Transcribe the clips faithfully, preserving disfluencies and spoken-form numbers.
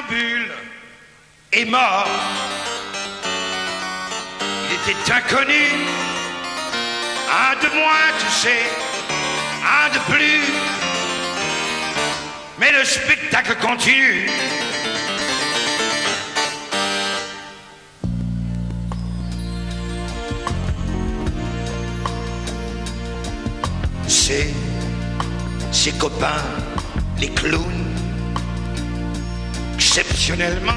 funambule est mort. Il était inconnu, un de moins, tu sais, un de plus. Mais le spectacle continue. C'est ses copains, les clowns, exceptionnellement,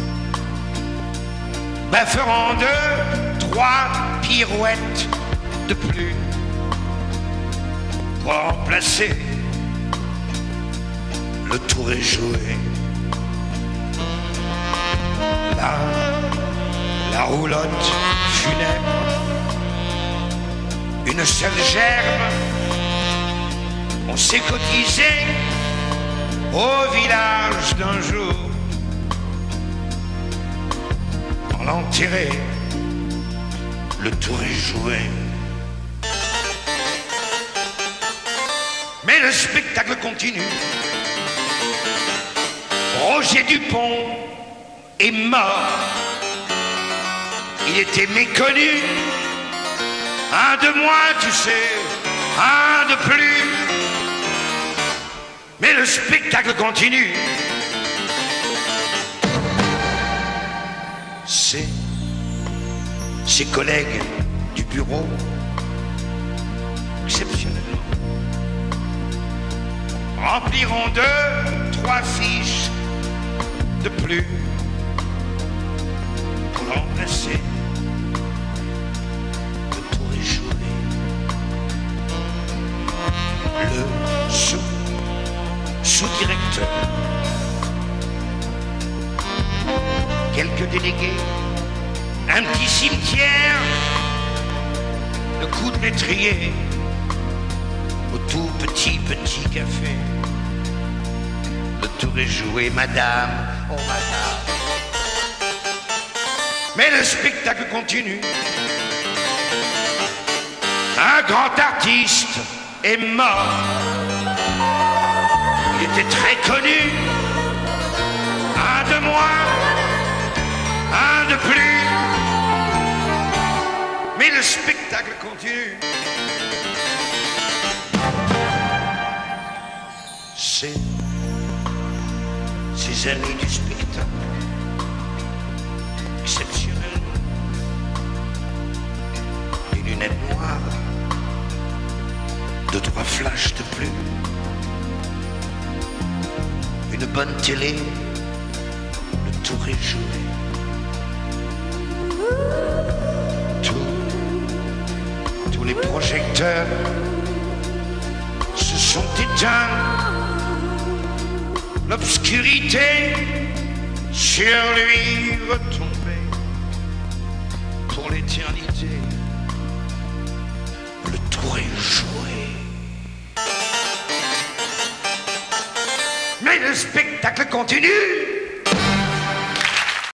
ben feront deux, trois pirouettes de plus pour remplacer. Le tour est joué. Là, la roulotte funèbre, une seule gerbe. On s'est cotisé au village d'un jour pour l'enterrer. Le tour est joué. Mais le spectacle continue. Roger Dupont est mort. Il était méconnu. Un de moins, tu sais, un de plus. Mais le spectacle continue. C'est ses collègues du bureau, exceptionnellement, rempliront deux, trois fiches de plus pour remplacer. Le tour est joué. Le sous sous-directeur, quelques délégués, un petit cimetière, le coup de l'étrier au tout petit petit café. Le tour est joué, madame, oh madame. Mais le spectacle continue. Un grand artiste est mort. Il était très connu, un de moins, un de plus. Mais le spectacle continue. C'est ses amis du spectacle, exceptionnellement, des lunettes noires, deux, trois flashs de plus. Une bonne télé, le tour est joué. Tous, tous les projecteurs se sont éteints. L'obscurité sur lui retombait pour l'éternité. Le tour est joué. Mais le spectacle continue.